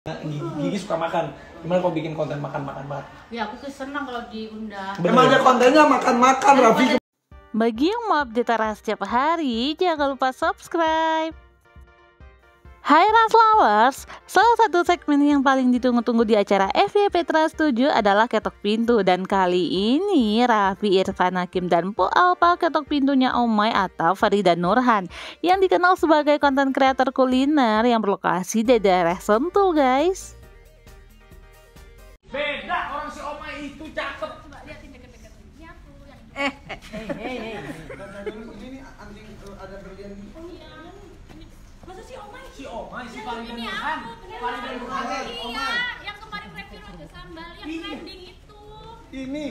Gigi suka makan. Gimana kalau bikin konten makan-makan banget? Ya aku senang kalau diundang. Emang ada kontennya makan-makan, Raffi. Bagi yang mau update Ras setiap hari, jangan lupa subscribe. Hai Ras Lovers, salah satu segmen yang paling ditunggu-tunggu di acara FYP Trans 7 adalah ketok pintu. Dan kali ini Raffi, Irfan Hakim, dan Po Alpa ketok pintunya Omay atau Farida Nurhan, yang dikenal sebagai konten kreator kuliner yang berlokasi di daerah Sentul, guys. Beda, orang si Omay itu cakep. Coba liatin deket-deket. Ini aku yang Ini anjing ada berlian. masa si Omay? Si Omay, si Yang Farida ini Nurhan. aku, Farida Nurhan. Iya, yang kemarin review raja sambal yang trending itu. Ini.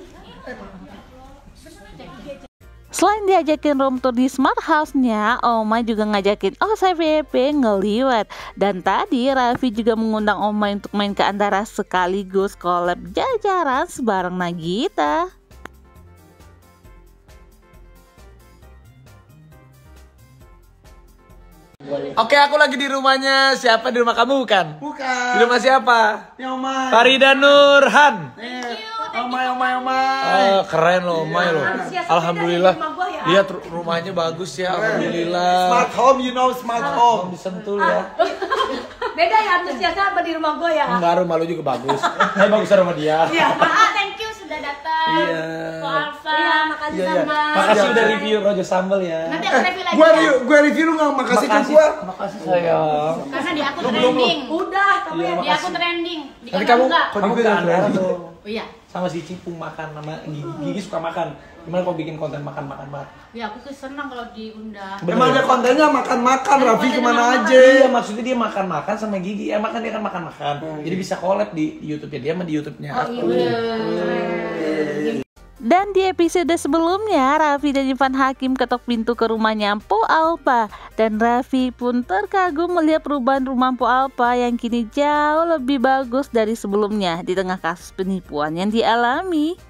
Selain diajakin room tour di Smart House-nya, Omay juga ngajakin OCVP ngeliwat. Dan tadi Raffi juga mengundang Omay untuk main ke Antara sekaligus collab jajaran sebareng Nagita. Oke, aku lagi di rumahnya. Siapa di rumah kamu bukan? Bukan. Di rumah siapa? Yang Omay. Farida Nurhan. Omay. Oh, keren loh Omay loh. Alhamdulillah. Lihat rumahnya bagus ya, alhamdulillah. Smart home, you know smart home. Disentul ya. Beda ya antusiasnya apa di rumah gue ya? Enggak, rumah lu juga bagus. Bagus rumah dia. Iya. Thank you sudah datang. Iya. Po Alfa. Iya, makasih Iya, iya. sama. Makasih udah review Rojo Sambal ya. Nanti aku review lagi. Ya. Gue review lu nggak makasih ke gua. Makasih sayang. Karena di aku trending. Udah, tapi Iya, Di aku trending. Di Nanti kamu kamu enggak? kamu ke Antara tuh. Oh iya. Sama si Cipung makan, sama Gigi suka makan. Gimana kalau bikin konten makan-makan banget? Ya aku senang kalau diundang. Emang ada kontennya makan-makan, Raffi kemana aja? Iya, maksudnya dia makan-makan sama Gigi. Makan dia kan makan-makan. Jadi bisa collab di YouTube-nya dia sama di YouTube-nya aku. Dan di episode sebelumnya, Raffi dan Irfan Hakim ketok pintu ke rumahnya Po Alpa. Dan Raffi pun terkagum melihat perubahan rumah Po Alpa yang kini jauh lebih bagus dari sebelumnya di tengah kasus penipuan yang dialami.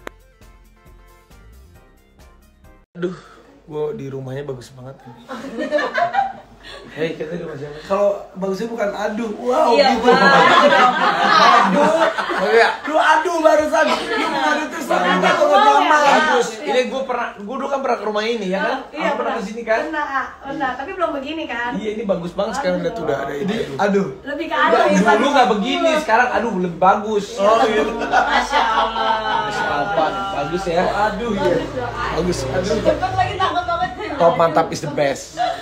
Aduh, gua di rumahnya bagus banget ini. Hei, kita di rumah siapa? Kalau bagusnya bukan aduh, wow Iya, gitu. Aduh, Oh iya, lu aduh barusan. Lu ngadu tuh sama atau nama? bagus. Ini gua dulu kan pernah ke rumah ini ya kan? Iya, Aku pernah kesini kan? Benar, tapi belum begini kan? Iya, ini bagus banget sekarang udah tuh udah ada ini. Aduh. Lebih ke aduh. Dulu nggak begini, sekarang aduh lebih bagus. Oh gitu. Masya Allah. Masya Allah, bagus ya. Aduh ya. Bagus. Aduh. Cepet lagi takut banget. Top mantap is the best.